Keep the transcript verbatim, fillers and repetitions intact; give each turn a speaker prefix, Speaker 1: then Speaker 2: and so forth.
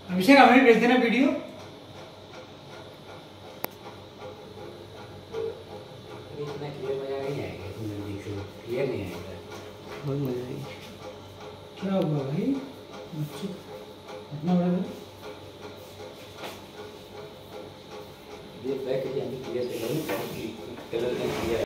Speaker 1: अभिषेक हमें भी भेज देना वीडियो।
Speaker 2: इतना क्लियर मजा नहीं आएगा, नजदीक से क्लियर नहीं आएगा। बहुत मजा आएगा।
Speaker 1: क्या हुआ भाई? इतना बड़ा
Speaker 2: ये बैक क्लियर से करूँ, कलर का क्लियर